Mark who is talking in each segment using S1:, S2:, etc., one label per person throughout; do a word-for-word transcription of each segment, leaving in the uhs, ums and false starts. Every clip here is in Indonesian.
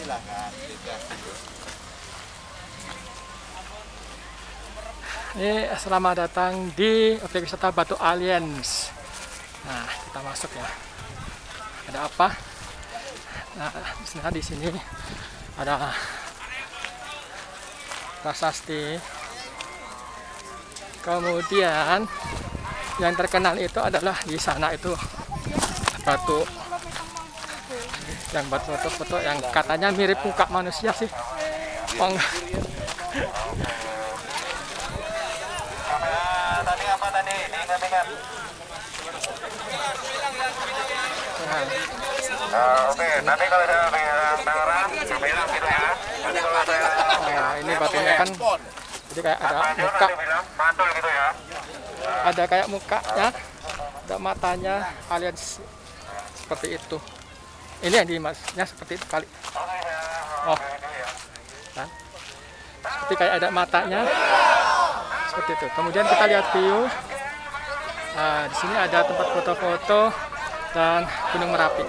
S1: Ini selamat datang di objek wisata Batu Aliens. Nah, kita masuk ya. Ada apa? Nah, misalnya di sini ada prasasti. Kemudian yang terkenal itu adalah di sana itu batu, yang batu foto-foto yang katanya mirip muka manusia sih. Oh,
S2: tadi apa tadi? Diingat-ingat. Uh, Oke, okay. Nanti kalau saya bilang merah, bilang gitu ya. Nanti kalau saya
S1: nah, ini batunya kan, jadi kayak ada muka,
S2: mantul gitu ya.
S1: ada kayak mukanya, ada matanya, aliens seperti itu. Ini yang dimaksudnya seperti itu kali. Oh, kan? Seperti kayak ada matanya, seperti itu. Kemudian kita lihat view. Nah, di sini ada tempat foto-foto dan Gunung Merapi.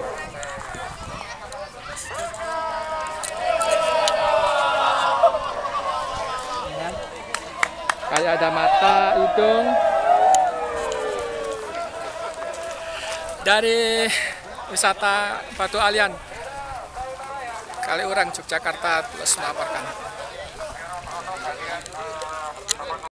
S1: Ya. Kayak ada mata, hidung. Dari wisata Batu Aliens Kaliurang, Yogyakarta, terus melaporkan.